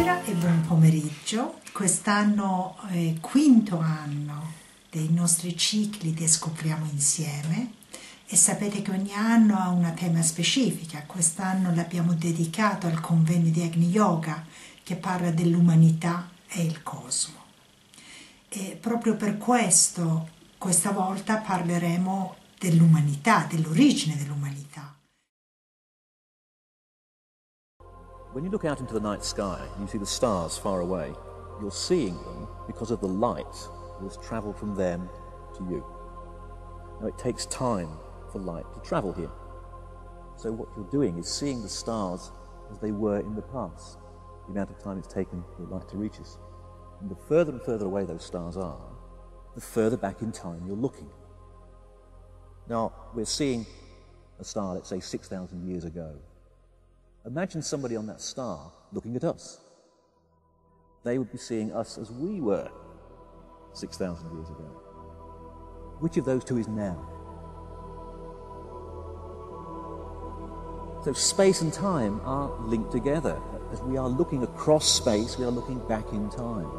Buonasera e buon pomeriggio. Quest'anno è il quinto anno dei nostri cicli di Scopriamo Insieme e sapete che ogni anno ha una tema specifica. Quest'anno l'abbiamo dedicato al convegno di Agni Yoga che parla dell'umanità e il cosmo. E proprio per questo, questa volta parleremo dell'umanità, dell'origine dell'umanità. When you look out into the night sky and you see the stars far away, you're seeing them because of the light that has travelled from them to you. Now it takes time for light to travel here. So what you're doing is seeing the stars as they were in the past, the amount of time it's taken for the light to reach us. And the further and further away those stars are, the further back in time you're looking. Now, we're seeing a star, let's say 6,000 years ago. Imagine somebody on that star looking at us. They would be seeing us as we were 6,000 years ago. Which of those two is now? So space and time are linked together. As we are looking across space, we are looking back in time.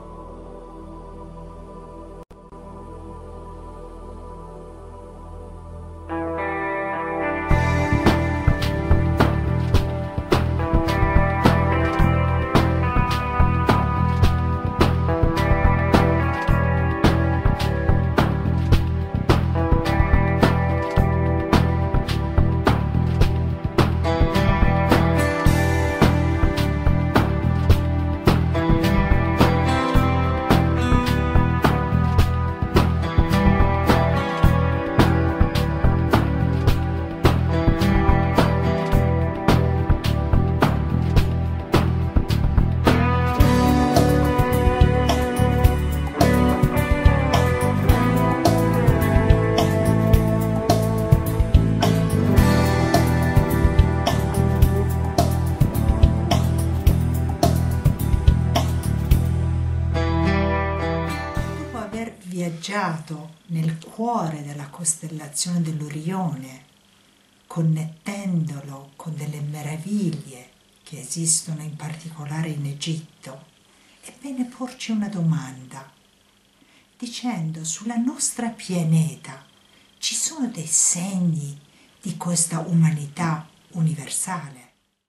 Viaggiato nel cuore della costellazione dell'Orione, connettendolo con delle meraviglie che esistono in particolare in Egitto, è bene porci una domanda, dicendo: sulla nostra pianeta ci sono dei segni di questa umanità universale?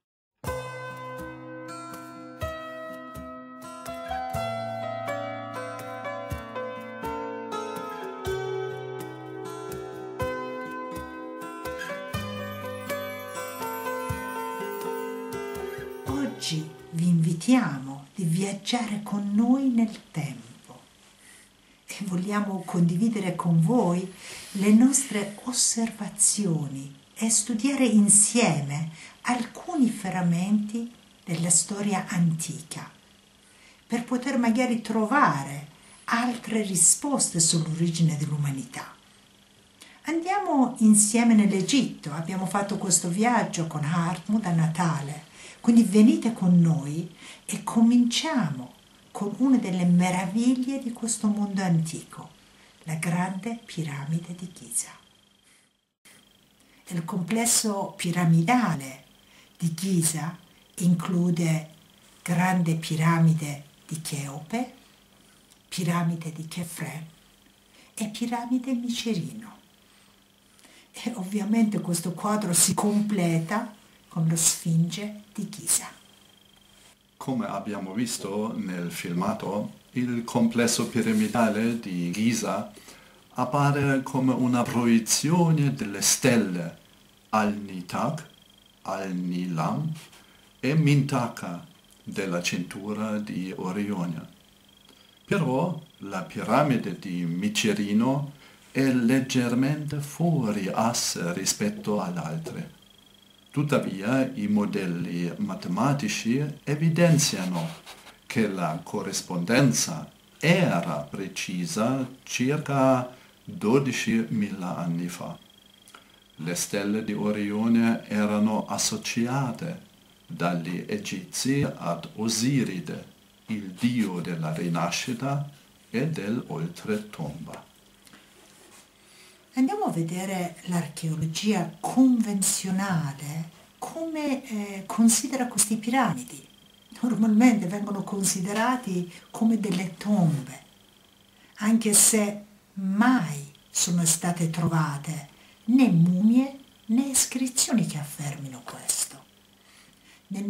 Oggi vi invitiamo di viaggiare con noi nel tempo e vogliamo condividere con voi le nostre osservazioni e studiare insieme alcuni frammenti della storia antica per poter magari trovare altre risposte sull'origine dell'umanità. Andiamo insieme nell'Egitto, abbiamo fatto questo viaggio con Hartmut a Natale. Quindi venite con noi e cominciamo con una delle meraviglie di questo mondo antico, la grande piramide di Giza. Il complesso piramidale di Giza include grande piramide di Cheope, piramide di Chefren e piramide Micerino. E ovviamente questo quadro si completa con lo Sfinge di Giza. Come abbiamo visto nel filmato, il complesso piramidale di Giza appare come una proiezione delle stelle Al-Nitak, Al-Nilam e Mintaka della cintura di Orione. Però la piramide di Micerino è leggermente fuori asse rispetto alle altre. Tuttavia, i modelli matematici evidenziano che la corrispondenza era precisa circa 12.000 anni fa. Le stelle di Orione erano associate dagli egizi ad Osiride, il dio della rinascita e dell'oltretomba. Andiamo a vedere l'archeologia convenzionale come considera queste piramidi. normalmente vengono considerati come delle tombe, anche se mai sono state trovate né mumie né iscrizioni che affermino questo. Nel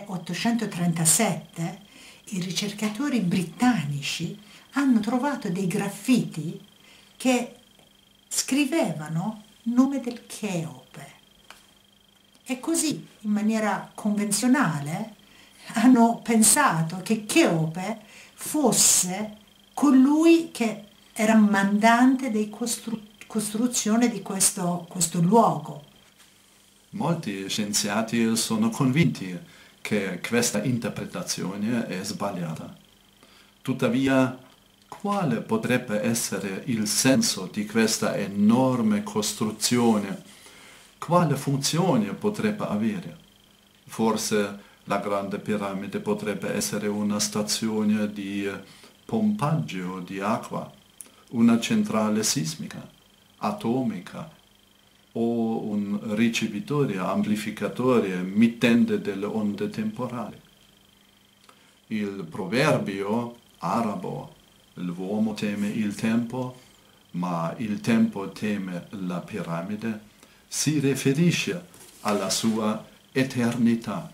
1837 i ricercatori britannici hanno trovato dei graffiti che scrivevano nome del Cheope e così, in maniera convenzionale, hanno pensato che Cheope fosse colui che era mandante di costruzione di questo luogo. Molti scienziati sono convinti che questa interpretazione è sbagliata. Tuttavia, quale potrebbe essere il senso di questa enorme costruzione? Quale funzione potrebbe avere? Forse la Grande Piramide potrebbe essere una stazione di pompaggio di acqua, una centrale sismica, atomica, o un ricevitore, amplificatore, mittente delle onde temporali. Il proverbio arabo, l'uomo teme il tempo, ma il tempo teme la piramide, si riferisce alla sua eternità.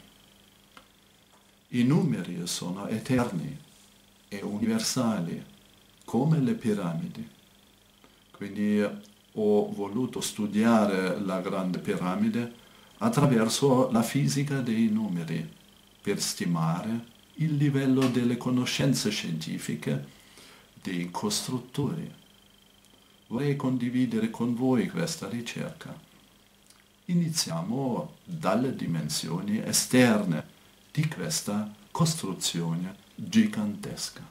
I numeri sono eterni e universali, come le piramidi. Quindi ho voluto studiare la Grande Piramide attraverso la fisica dei numeri per stimare il livello delle conoscenze scientifiche dei costruttori. Vorrei condividere con voi questa ricerca. Iniziamo dalle dimensioni esterne di questa costruzione gigantesca.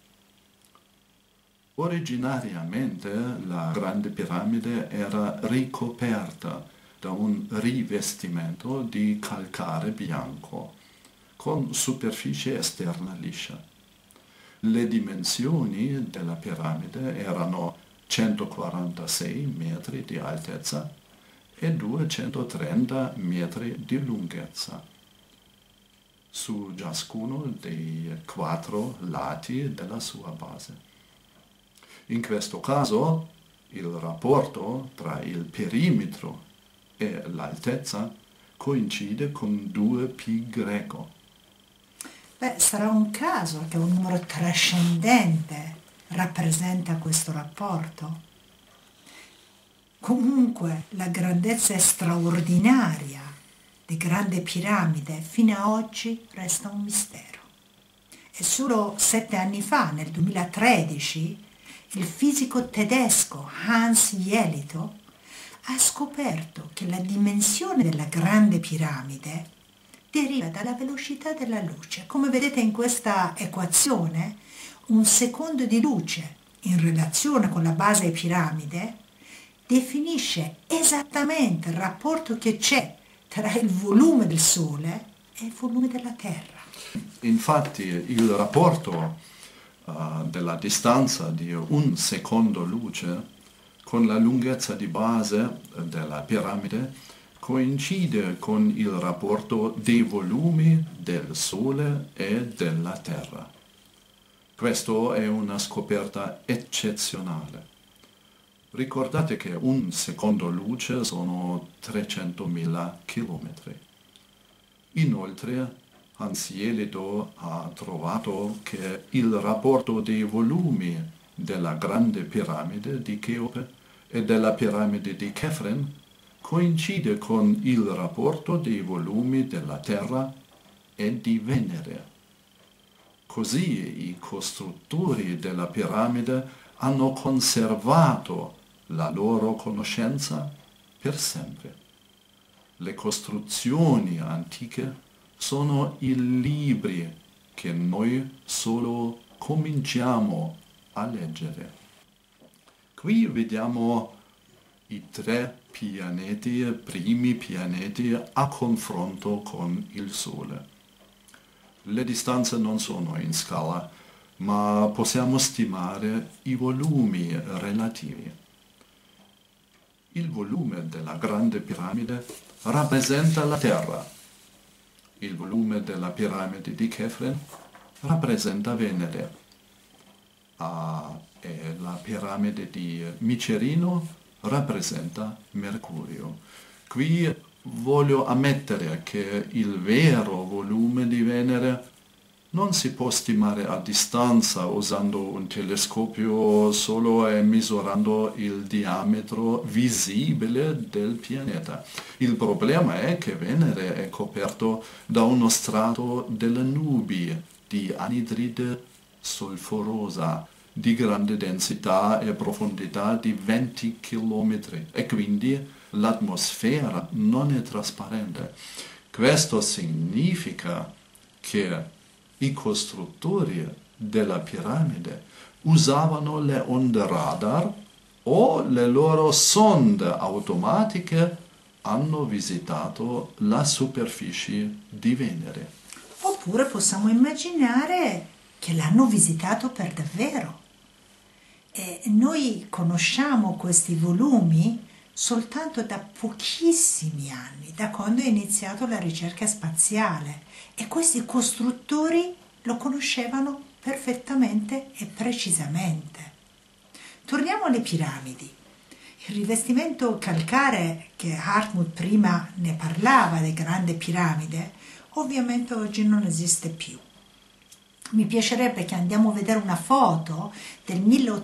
Originariamente la Grande Piramide era ricoperta da un rivestimento di calcare bianco con superficie esterna liscia. Le dimensioni della piramide erano 146 metri di altezza e 230 metri di lunghezza su ciascuno dei 4 lati della sua base. In questo caso il rapporto tra il perimetro e l'altezza coincide con 2π greco. Sarà un caso che un numero trascendente rappresenta questo rapporto? Comunque la grandezza straordinaria di Grande Piramide fino a oggi resta un mistero. E solo 7 anni fa, nel 2013, il fisico tedesco Hans Jelito ha scoperto che la dimensione della Grande Piramide deriva dalla velocità della luce. Come vedete in questa equazione, un secondo di luce in relazione con la base piramide definisce esattamente il rapporto che c'è tra il volume del Sole e il volume della Terra. Infatti il rapporto della distanza di un secondo luce con la lunghezza di base della piramide coincide con il rapporto dei volumi del Sole e della Terra. Questo è una scoperta eccezionale. Ricordate che un secondo luce sono 300.000 chilometri. Inoltre, Hans Jelito ha trovato che il rapporto dei volumi della Grande Piramide di Cheope e della piramide di Chefren coincide con il rapporto dei volumi della Terra e di Venere. Così i costruttori della piramide hanno conservato la loro conoscenza per sempre. Le costruzioni antiche sono i libri che noi solo cominciamo a leggere. Qui vediamo i 3 pianeti, primi pianeti a confronto con il Sole. Le distanze non sono in scala, ma possiamo stimare i volumi relativi. Il volume della Grande Piramide rappresenta la Terra. il volume della piramide di Chefren rappresenta Venere. E la piramide di Micerino rappresenta Mercurio. Qui voglio ammettere che il vero volume di Venere non si può stimare a distanza usando un telescopio solo e misurando il diametro visibile del pianeta. Il problema è che Venere è coperto da uno strato delle nubi di anidride solforosa di grande densità e profondità di 20 km e quindi l'atmosfera non è trasparente. Questo significa che i costruttori della piramide usavano le onde radar o le loro sonde automatiche hanno visitato la superficie di Venere. Oppure possiamo immaginare che l'hanno visitato per davvero. E noi conosciamo questi volumi soltanto da pochissimi anni, da quando è iniziata la ricerca spaziale, e questi costruttori lo conoscevano perfettamente e precisamente. Torniamo alle piramidi. Il rivestimento calcare, che Hartmut prima ne parlava, le grandi piramide, ovviamente oggi non esiste più. Mi piacerebbe che andiamo a vedere una foto del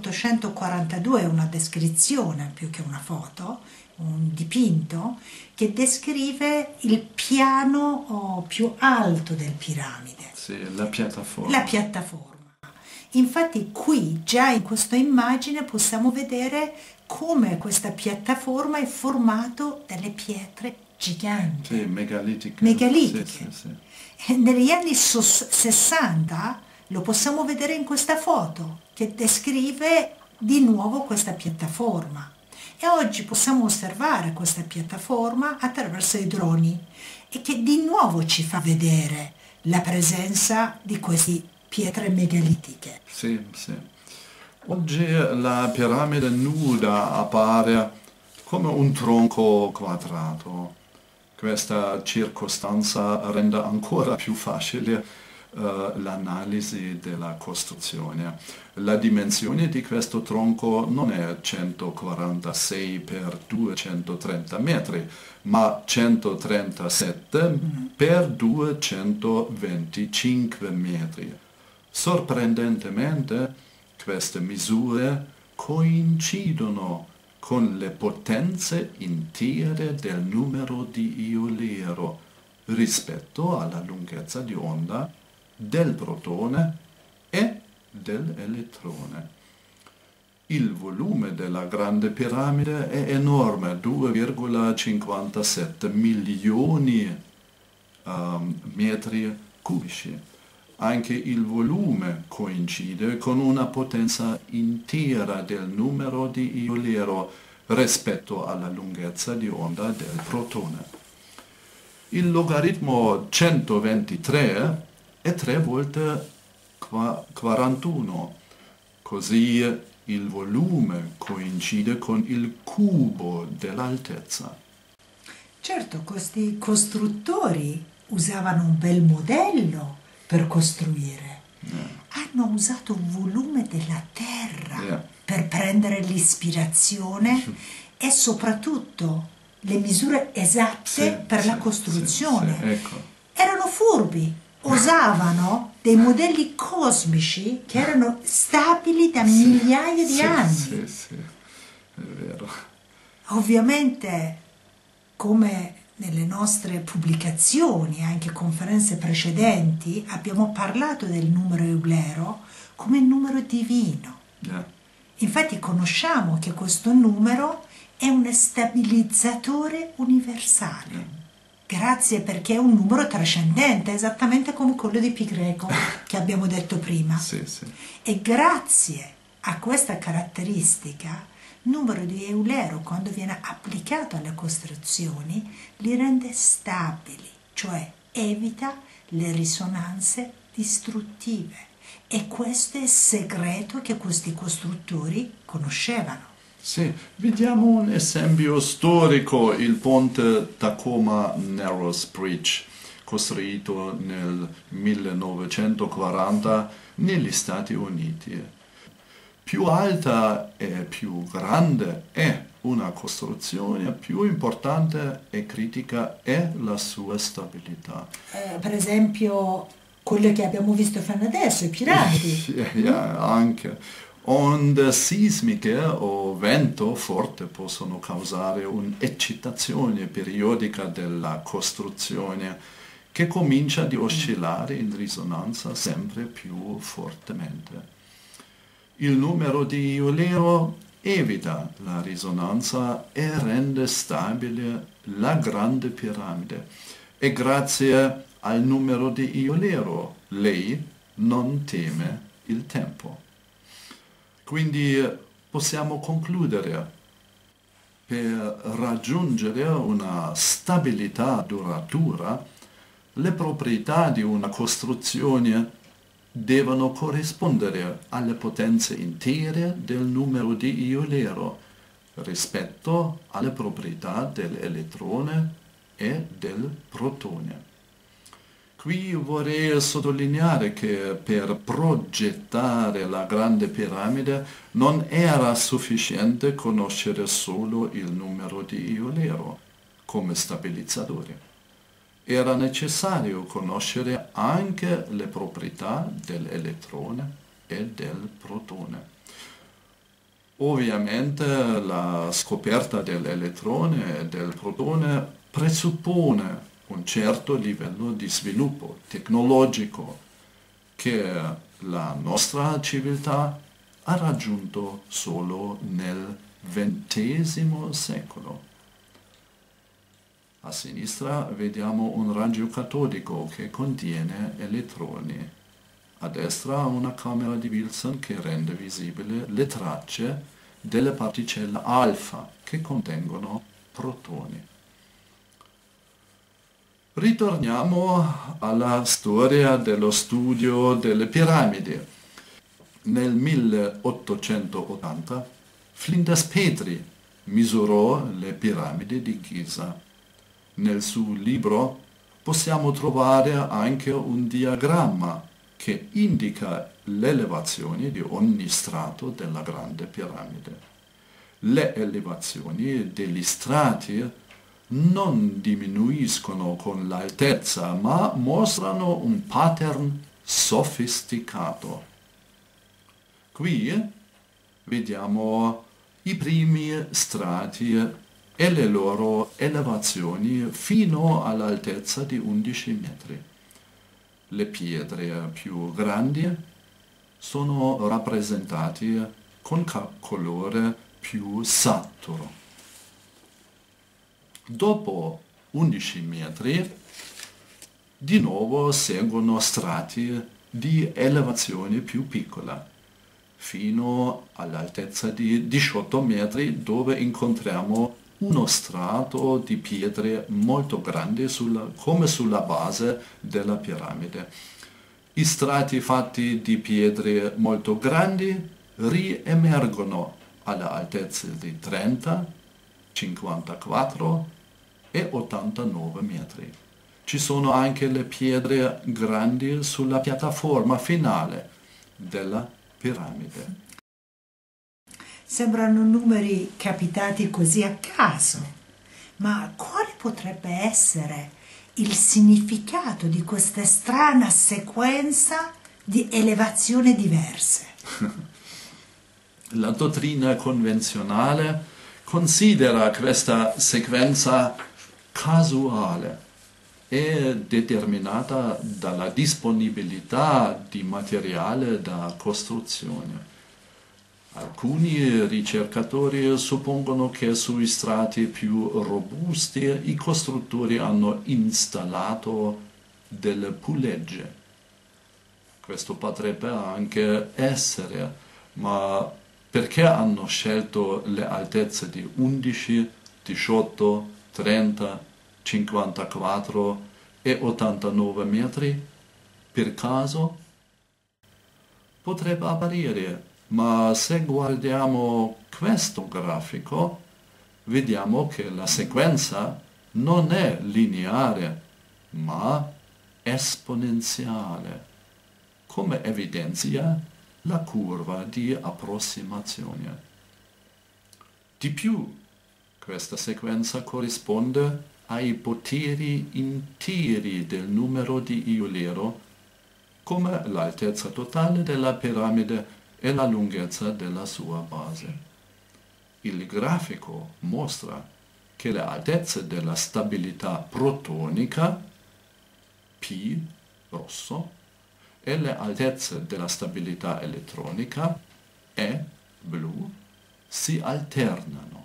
1842, una descrizione più che una foto, un dipinto, che descrive il piano più alto del piramide. Sì, la piattaforma. La piattaforma. Infatti qui, già in questa immagine, possiamo vedere come questa piattaforma è formata dalle pietre giganti. Sì, megalitiche. Megalitiche. Sì, sì, sì. E negli anni 60 lo possiamo vedere in questa foto che descrive di nuovo questa piattaforma. E oggi possiamo osservare questa piattaforma attraverso i droni e che di nuovo ci fa vedere la presenza di queste pietre megalitiche. Sì, sì. Oggi la piramide nuda appare come un tronco quadrato. Questa circostanza rende ancora più facile l'analisi della costruzione. La dimensione di questo tronco non è 146 per 230 metri, ma 137 per 225 metri. Sorprendentemente, queste misure coincidono con le potenze intere del numero di Eulero rispetto alla lunghezza di onda del protone e dell'elettrone. Il volume della Grande Piramide è enorme, 2,57 milioni metri cubici. Anche il volume coincide con una potenza intera del numero di Eulero rispetto alla lunghezza di onda del protone. Il logaritmo 123 è 3 volte 41, così il volume coincide con il cubo dell'altezza. Certo, questi costruttori usavano un bel modello per costruire. Hanno usato il volume della terra per prendere l'ispirazione e soprattutto le misure esatte per la costruzione. Ecco. Erano furbi, usavano dei modelli cosmici che erano stabili da migliaia di anni. Sì, è vero. Ovviamente, come nelle nostre pubblicazioni, anche conferenze precedenti, abbiamo parlato del numero Eulero come numero divino. Infatti conosciamo che questo numero è un stabilizzatore universale. Grazie, perché è un numero trascendente, esattamente come quello di Pi greco che abbiamo detto prima. E grazie a questa caratteristica, il numero di Eulero, quando viene applicato alle costruzioni, li rende stabili, cioè evita le risonanze distruttive. E questo è il segreto che questi costruttori conoscevano. Sì, vediamo un esempio storico, il ponte Tacoma Narrows Bridge. costruito nel 1940 negli Stati Uniti. Più alta e più grande è una costruzione, più importante e critica è la sua stabilità. Per esempio, quelle che abbiamo visto fino adesso, i piramidi. Anche. Onde sismiche o vento forte possono causare un'eccitazione periodica della costruzione che comincia ad oscillare in risonanza sempre più fortemente. Il numero di Eulero evita la risonanza e rende stabile la grande piramide. E grazie al numero di Eulero lei non teme il tempo. Quindi possiamo concludere: per raggiungere una stabilità duratura, le proprietà di una costruzione devono corrispondere alle potenze intere del numero di Eulero rispetto alle proprietà dell'elettrone e del protone. Qui vorrei sottolineare che per progettare la grande piramide non era sufficiente conoscere solo il numero di Eulero come stabilizzatore. Era necessario conoscere anche le proprietà dell'elettrone e del protone. Ovviamente la scoperta dell'elettrone e del protone presuppone un certo livello di sviluppo tecnologico che la nostra civiltà ha raggiunto solo nel XX secolo. A sinistra vediamo un raggio catodico che contiene elettroni. A destra una camera di Wilson che rende visibili le tracce delle particelle alfa che contengono protoni. Ritorniamo alla storia dello studio delle piramidi. Nel 1880 Flinders Petrie misurò le piramidi di Giza. Nel suo libro possiamo trovare anche un diagramma che indica le elevazioni di ogni strato della grande piramide. Le elevazioni degli strati non diminuiscono con l'altezza, ma mostrano un pattern sofisticato. Qui vediamo i primi strati e le loro elevazioni fino all'altezza di 11 metri. Le pietre più grandi sono rappresentate con colore più saturo. Dopo 11 metri, di nuovo seguono strati di elevazione più piccola, fino all'altezza di 18 metri, dove incontriamo uno strato di pietre molto grandi come sulla base della piramide. I strati fatti di pietre molto grandi riemergono alla altezza di 30, 54 e 89 metri. Ci sono anche le pietre grandi sulla piattaforma finale della piramide. Sembrano numeri capitati così a caso, ma quale potrebbe essere il significato di questa strana sequenza di elevazioni diverse? La dottrina convenzionale considera questa sequenza casuale e determinata dalla disponibilità di materiale da costruzione. Alcuni ricercatori suppongono che sui strati più robusti i costruttori hanno installato delle pulegge. Questo potrebbe anche essere, ma perché hanno scelto le altezze di 11, 18, 30, 54 e 89 metri? Per caso? Potrebbe apparire, ma se guardiamo questo grafico, vediamo che la sequenza non è lineare, ma esponenziale, come evidenzia la curva di approssimazione. Di più, questa sequenza corrisponde ai poteri interi del numero di Eulero, come l'altezza totale della piramide e la lunghezza della sua base. Il grafico mostra che le altezze della stabilità protonica, P rosso, e le altezze della stabilità elettronica, E blu, si alternano.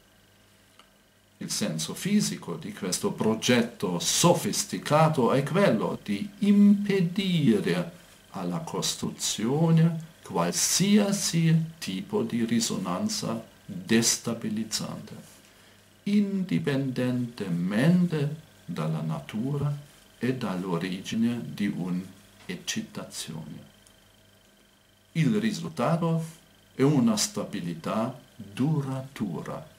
Il senso fisico di questo progetto sofisticato è quello di impedire alla costruzione qualsiasi tipo di risonanza destabilizzante, indipendentemente dalla natura e dall'origine di un'eccitazione. Il risultato è una stabilità duratura.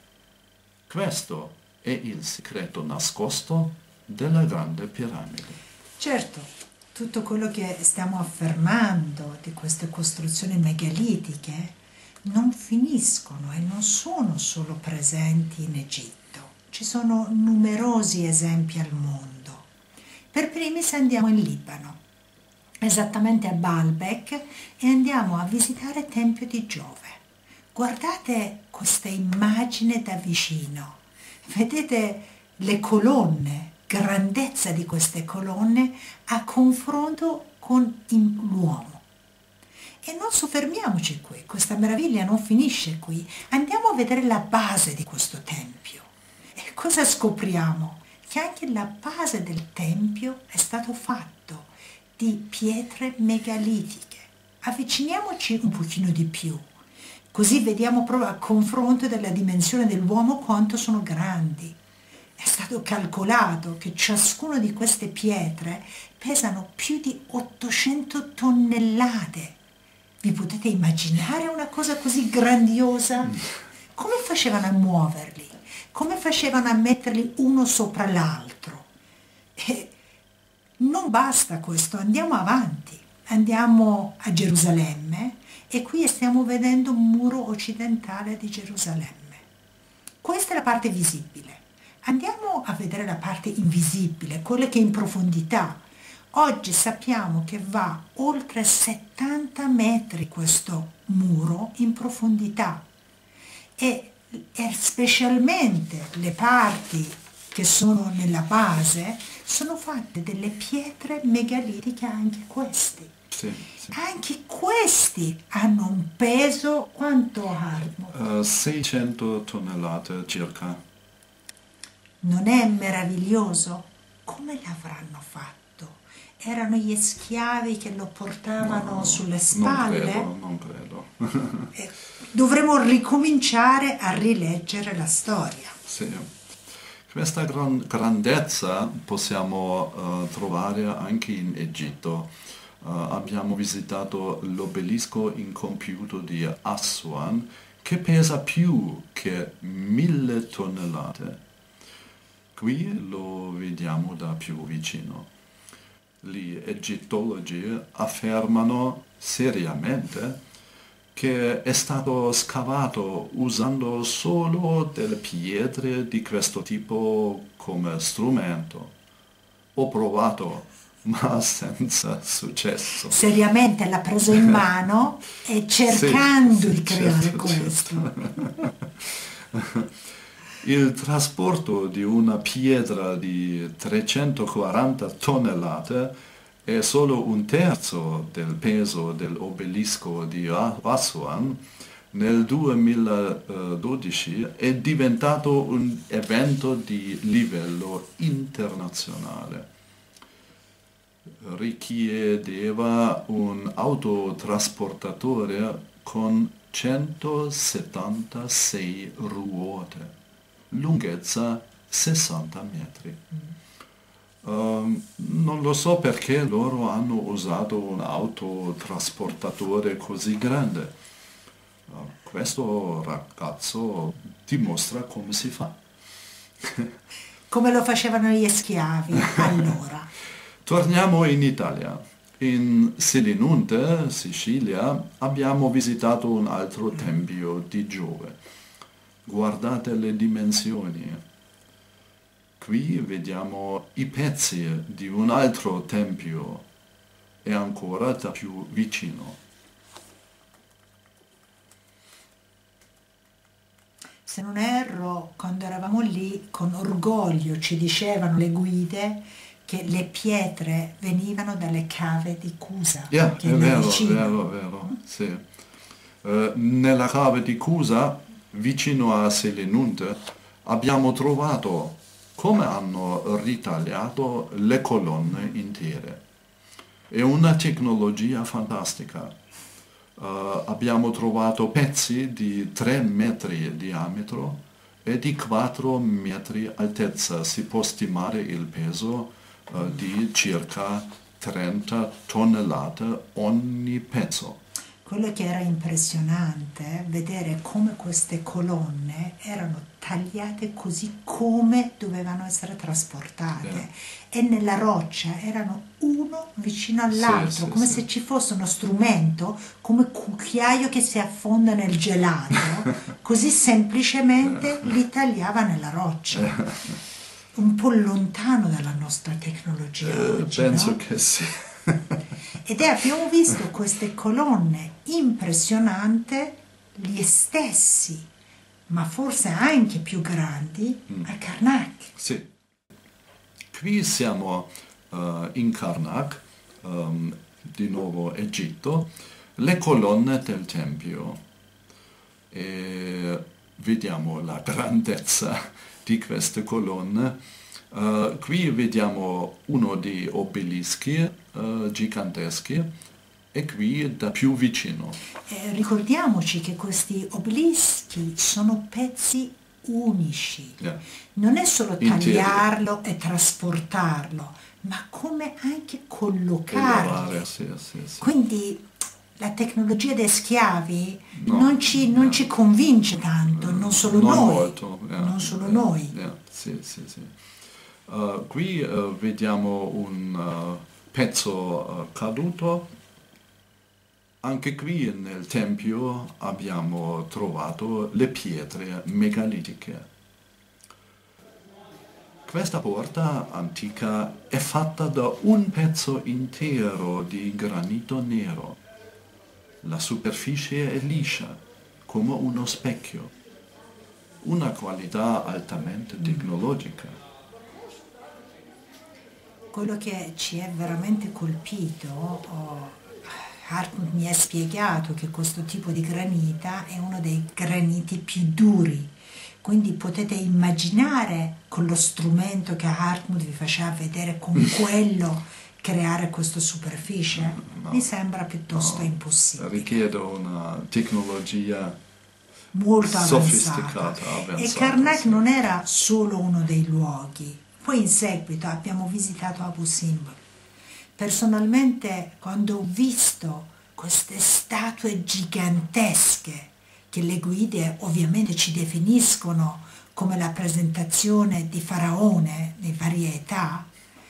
Questo è il segreto nascosto della Grande Piramide. Certo, tutto quello che stiamo affermando di queste costruzioni megalitiche non finiscono e non sono solo presenti in Egitto. Ci sono numerosi esempi al mondo. Per primis andiamo in Libano, esattamente a Baalbek, e andiamo a visitare il Tempio di Giove. Guardate questa immagine da vicino, vedete le colonne, grandezza di queste colonne a confronto con l'uomo. E non soffermiamoci qui, questa meraviglia non finisce qui, andiamo a vedere la base di questo tempio. E cosa scopriamo? Che anche la base del tempio è stato fatto di pietre megalitiche. Avviciniamoci un pochino di più. Così vediamo proprio a confronto della dimensione dell'uomo quanto sono grandi. È stato calcolato che ciascuna di queste pietre pesano più di 800 tonnellate. Vi potete immaginare una cosa così grandiosa? Come facevano a muoverli? Come facevano a metterli uno sopra l'altro? E non basta questo, andiamo avanti. Andiamo a Gerusalemme e qui stiamo vedendo un muro occidentale di Gerusalemme. Questa è la parte visibile. Andiamo a vedere la parte invisibile, quella che è in profondità. Oggi sappiamo che va oltre 70 metri questo muro in profondità e specialmente le parti che sono nella base sono fatte delle pietre megalitiche, anche questi. Sì. Anche questi hanno un peso, quanto Harmo? 600 tonnellate circa. Non è meraviglioso? Come l'avranno fatto? Erano gli schiavi che lo portavano sulle spalle? Non credo. Dovremo ricominciare a rileggere la storia. Sì. Questa grandezza possiamo trovare anche in Egitto. Abbiamo visitato l'obelisco incompiuto di Aswan, che pesa più che 1000 tonnellate. Qui lo vediamo da più vicino. Gli egittologi affermano seriamente che è stato scavato usando solo delle pietre di questo tipo come strumento. Ho provato, ma senza successo. Seriamente l'ha preso in mano e cercando Sì, di creare certo, questo. Certo. Il trasporto di una pietra di 340 tonnellate è solo un terzo del peso dell'obelisco di Aswan. Nel 2012 è diventato un evento di livello internazionale. Richiedeva un autotrasportatore con 176 ruote, lunghezza 60 metri. Non lo so perché loro hanno usato un autotrasportatore così grande. Questo ragazzo dimostra come si fa. Come lo facevano gli schiavi allora. Torniamo in Italia. In Selinunte, Sicilia, abbiamo visitato un altro tempio di Giove. Guardate le dimensioni. Qui vediamo i pezzi di un altro tempio e ancora da più vicino. Se non erro, quando eravamo lì, con orgoglio ci dicevano le guide che le pietre venivano dalle cave di Cusa, Yeah, che è è là vero, vicino. vero, sì. Nella cave di Cusa, vicino a Selinunte, abbiamo trovato come hanno ritagliato le colonne intere. È una tecnologia fantastica. Abbiamo trovato pezzi di 3 metri di diametro e di 4 metri altezza. Si può stimare il peso di circa 30 tonnellate ogni pezzo. Quello che era impressionante è vedere come queste colonne erano tagliate così come dovevano essere trasportate e nella roccia erano uno vicino all'altro, Sì, come sì. se ci fosse uno strumento, come cucchiaio che si affonda nel gelato, così semplicemente li tagliava nella roccia. Un po' lontano dalla nostra tecnologia oggi, Penso no? che sì. Ed abbiamo visto queste colonne impressionanti, gli stessi, ma forse anche più grandi, a Karnak. Sì. Qui siamo in Karnak, di nuovo Egitto, le colonne del Tempio. E vediamo la grandezza di queste colonne. Qui vediamo uno dei obelischi giganteschi e qui da più vicino. Ricordiamoci che questi obelischi sono pezzi unici. Yeah. Non è solo Interi. tagliarlo e trasportarlo, ma come anche collocarli. Elevare, sì. Quindi la tecnologia dei schiavi No, non ci convince tanto, non solo Non noi. molto, Non solo noi. Sì. Qui vediamo un pezzo caduto. Anche qui nel Tempio abbiamo trovato le pietre megalitiche. Questa porta antica è fatta da un pezzo intero di granito nero. La superficie è liscia, come uno specchio. Una qualità altamente tecnologica. Quello che ci è veramente colpito, Hartmut mi ha spiegato che questo tipo di granita è uno dei graniti più duri, quindi potete immaginare con lo strumento che Hartmut vi faceva vedere con quello creare questa superficie? No. Mi sembra piuttosto No, impossibile. richiede una tecnologia Molto sofisticata, avanzata. E avanzata, Karnak sì. non era solo uno dei luoghi. Poi in seguito abbiamo visitato Abu Simbel. Personalmente, quando ho visto queste statue gigantesche, che le guide ovviamente ci definiscono come la presentazione di Faraone di varie età,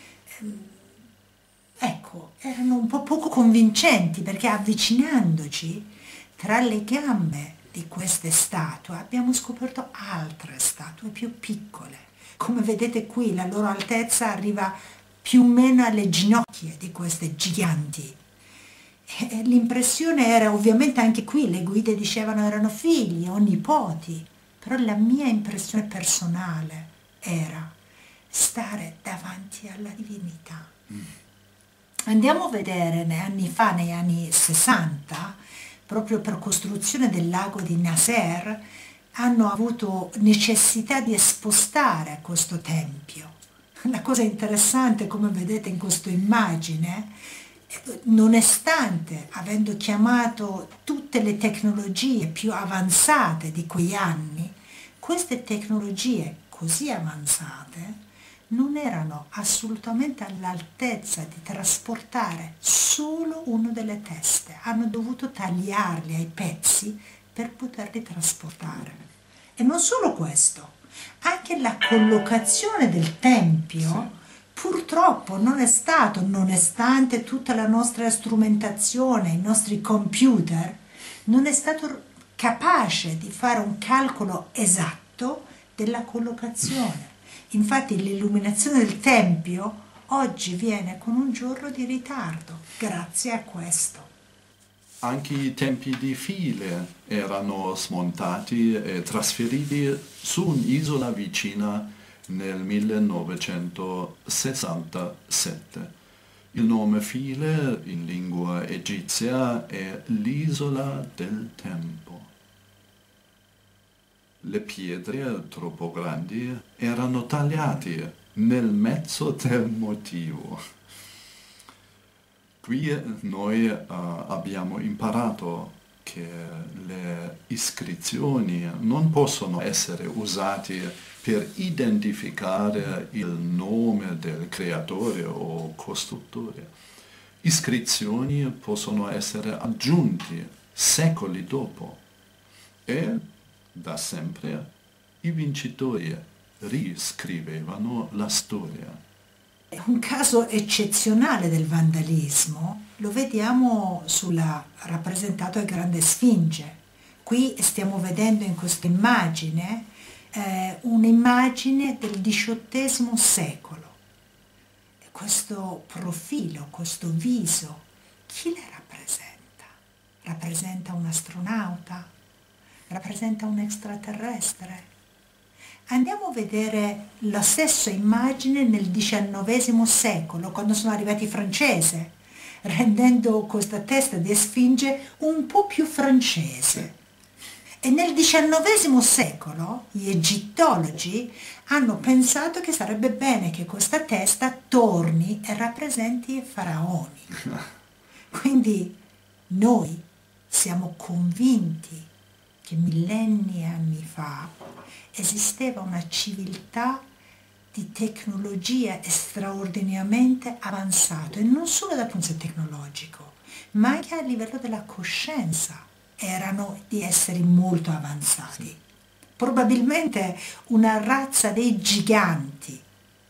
ecco, erano un po' poco convincenti, perché avvicinandoci tra le gambe di queste statue abbiamo scoperto altre statue più piccole. Come vedete qui, la loro altezza arriva più o meno alle ginocchia di queste giganti. E l'impressione era, ovviamente anche qui le guide dicevano erano figli o nipoti, però la mia impressione personale era stare davanti alla divinità. Andiamo a vedere negli anni 60, proprio per costruzione del lago di Nasser, hanno avuto necessità di spostare questo tempio. La cosa interessante, come vedete in questa immagine, nonostante avendo chiamato tutte le tecnologie più avanzate di quegli anni, queste tecnologie così avanzate non erano assolutamente all'altezza di trasportare solo una delle teste. Hanno dovuto tagliarli ai pezzi per poterli trasportare. E non solo questo, anche la collocazione del tempio purtroppo non è stato, nonostante tutta la nostra strumentazione, i nostri computer, non è stato capace di fare un calcolo esatto della collocazione. Infatti l'illuminazione del Tempio oggi viene con un giorno di ritardo, grazie a questo. Anche i tempi di file erano smontati e trasferiti su un'isola vicina nel 1967. Il nome File in lingua egizia è l'isola del tempo. Le pietre troppo grandi erano tagliate nel mezzo del motivo. Qui noi abbiamo imparato che le iscrizioni non possono essere usate per identificare il nome del creatore o costruttore. Iscrizioni possono essere aggiunte secoli dopo e da sempre i vincitori riscrivevano la storia. Un caso eccezionale del vandalismo lo vediamo rappresentato il Grande Sfinge. Qui stiamo vedendo in questa immagine un'immagine del XVIII secolo. Questo profilo, questo viso, chi le rappresenta? Rappresenta un astronauta? Rappresenta un extraterrestre? Andiamo a vedere la stessa immagine nel XIX secolo, quando sono arrivati i francesi, rendendo questa testa di Sfinge un po' più francese. E nel XIX secolo gli egittologi hanno pensato che sarebbe bene che questa testa torni e rappresenti i faraoni. Quindi noi siamo convinti che millenni e anni fa esisteva una civiltà di tecnologia straordinariamente avanzata, e non solo dal punto di vista tecnologico, ma anche a livello della coscienza erano di esseri molto avanzati. Sì. Probabilmente una razza dei giganti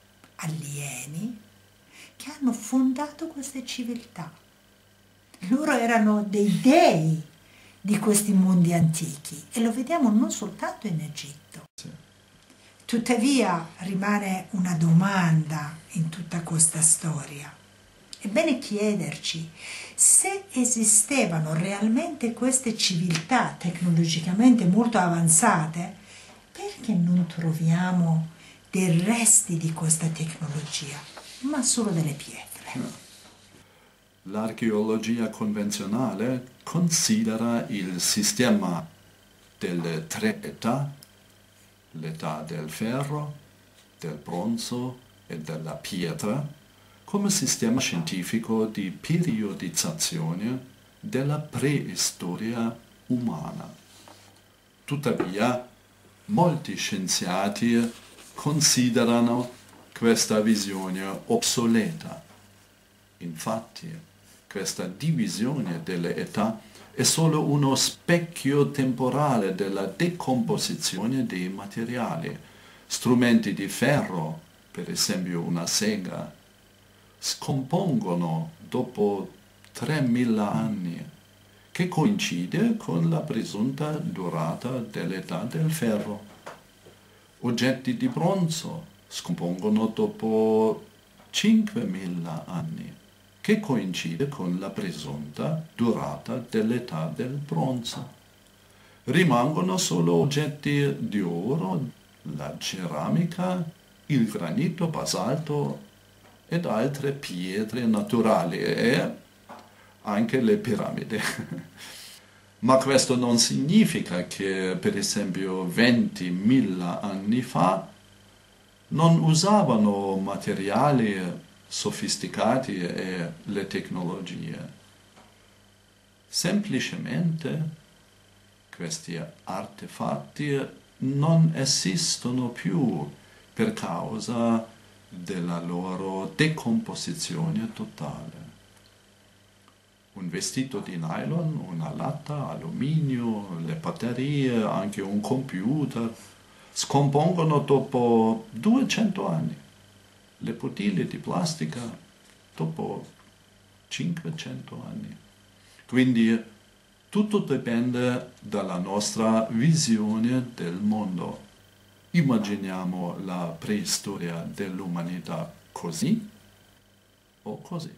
alieni che hanno fondato queste civiltà. Loro erano dei dei di questi mondi antichi e lo vediamo non soltanto in Egitto. Sì. Tuttavia rimane una domanda in tutta questa storia. È bene chiederci se esistevano realmente queste civiltà tecnologicamente molto avanzate, perché non troviamo dei resti di questa tecnologia, ma solo delle pietre. L'archeologia convenzionale considera il sistema delle tre età, l'età del ferro, del bronzo e della pietra, come sistema scientifico di periodizzazione della preistoria umana. Tuttavia, molti scienziati considerano questa visione obsoleta. Infatti, questa divisione delle età è solo uno specchio temporale della decomposizione dei materiali. Strumenti di ferro, per esempio una sega, scompongono dopo 3000 anni, che coincide con la presunta durata dell'età del ferro. Oggetti di bronzo scompongono dopo 5000 anni, che coincide con la presunta durata dell'età del bronzo. Rimangono solo oggetti di oro, la ceramica, il granito, basalto ed altre pietre naturali e anche le piramidi. Ma questo non significa che, per esempio, 20.000 anni fa non usavano materiali sofisticati e le tecnologie. Semplicemente questi artefatti non esistono più per causa della loro decomposizione totale. Un vestito di nylon, una latta, alluminio, le batterie, anche un computer, scompongono dopo 200 anni. le bottiglie di plastica dopo 500 anni. Quindi tutto dipende dalla nostra visione del mondo. Immaginiamo la preistoria dell'umanità così o così.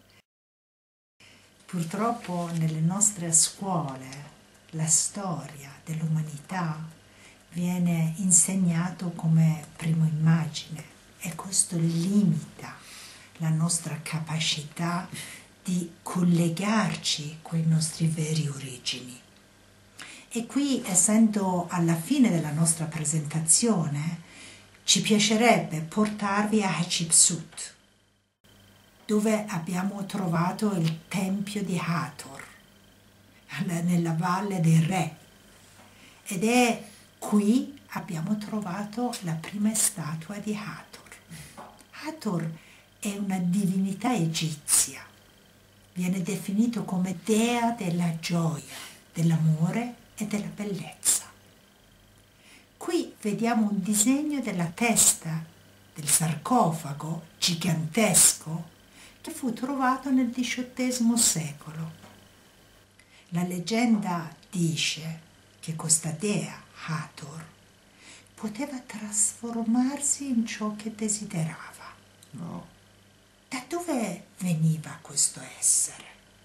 Purtroppo nelle nostre scuole la storia dell'umanità viene insegnato come prima immagine e questo limita la nostra capacità di collegarci con i nostri veri origini. E qui, essendo alla fine della nostra presentazione, ci piacerebbe portarvi a Hatshepsut, dove abbiamo trovato il tempio di Hathor, nella Valle dei Re. Ed è qui abbiamo trovato la prima statua di Hathor. Hathor è una divinità egizia. Viene definito come dea della gioia, dell'amore e della bellezza. Qui vediamo un disegno della testa del sarcofago gigantesco che fu trovato nel XVIII secolo. La leggenda dice che questa dea, Hathor, poteva trasformarsi in ciò che desiderava. No. Da dove veniva questo essere?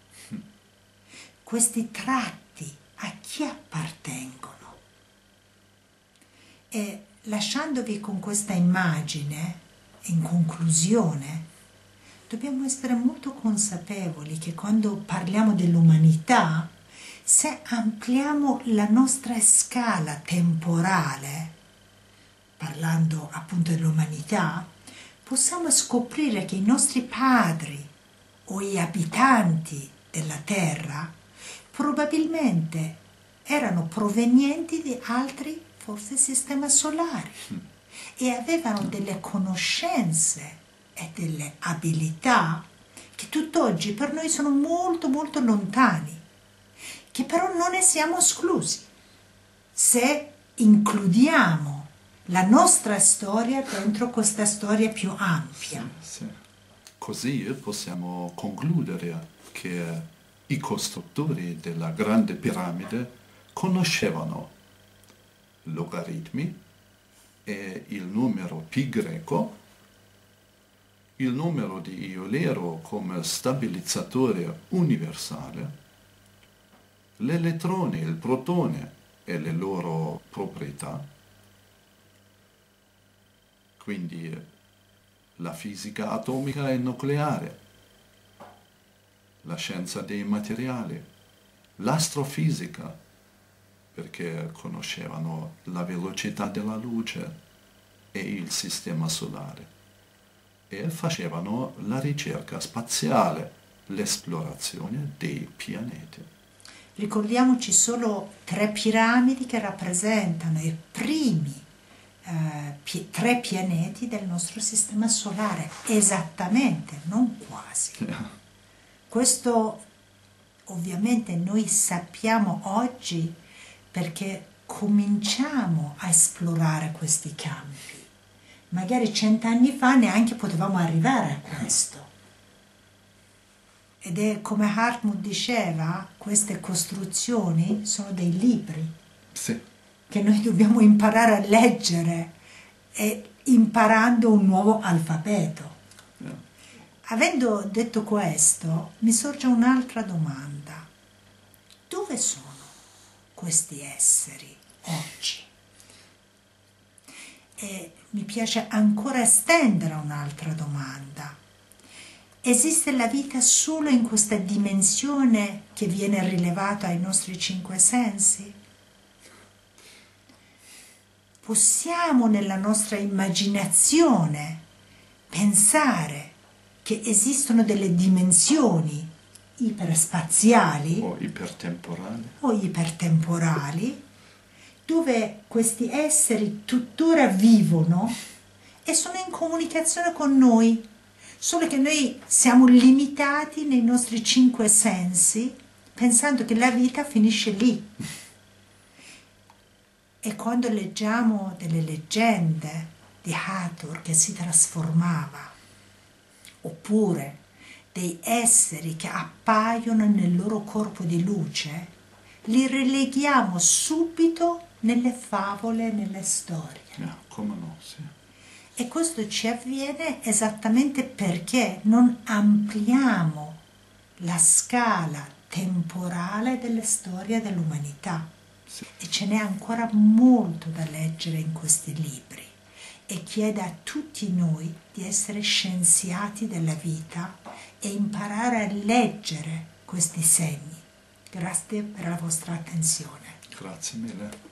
Questi tratti a chi appartengono? E lasciandovi con questa immagine, in conclusione, dobbiamo essere molto consapevoli che quando parliamo dell'umanità, se ampliamo la nostra scala temporale, parlando appunto dell'umanità, possiamo scoprire che i nostri padri o gli abitanti della Terra probabilmente erano provenienti di altri, forse, sistemi solari e avevano delle conoscenze e delle abilità che tutt'oggi per noi sono molto molto lontani, che però non ne siamo esclusi se includiamo la nostra storia dentro questa storia più ampia. Sì. Così possiamo concludere che i costruttori della grande piramide conoscevano logaritmi e il numero pi greco, il numero di Eulero come stabilizzatore universale, l'elettrone, il protone e le loro proprietà, quindi la fisica atomica e nucleare, la scienza dei materiali, l'astrofisica, perché conoscevano la velocità della luce e il sistema solare, e facevano la ricerca spaziale, l'esplorazione dei pianeti. Ricordiamoci solo 3 piramidi che rappresentano i primi 3 pianeti del nostro sistema solare, esattamente, non quasi. Questo ovviamente noi sappiamo oggi perché cominciamo a esplorare questi campi. Magari 100 anni fa neanche potevamo arrivare a questo. Ed è come Hartmut diceva, queste costruzioni sono dei libri. Sì. Che noi dobbiamo imparare a leggere e imparando un nuovo alfabeto. Avendo detto questo, mi sorge un'altra domanda. Dove sono questi esseri oggi? E mi piace ancora estendere un'altra domanda. Esiste la vita solo in questa dimensione che viene rilevata ai nostri 5 sensi? Possiamo nella nostra immaginazione pensare che esistono delle dimensioni iperspaziali o ipertemporali dove questi esseri tuttora vivono e sono in comunicazione con noi, solo che noi siamo limitati nei nostri 5 sensi pensando che la vita finisce lì. E quando leggiamo delle leggende di Hathor che si trasformava, oppure dei esseri che appaiono nel loro corpo di luce, li releghiamo subito nelle favole, nelle storie. Come no, sì. E questo ci avviene esattamente perché non ampliamo la scala temporale delle storie dell'umanità. Sì. E ce n'è ancora molto da leggere in questi libri, e chiede a tutti noi di essere scienziati della vita e imparare a leggere questi segni. Grazie per la vostra attenzione. Grazie mille.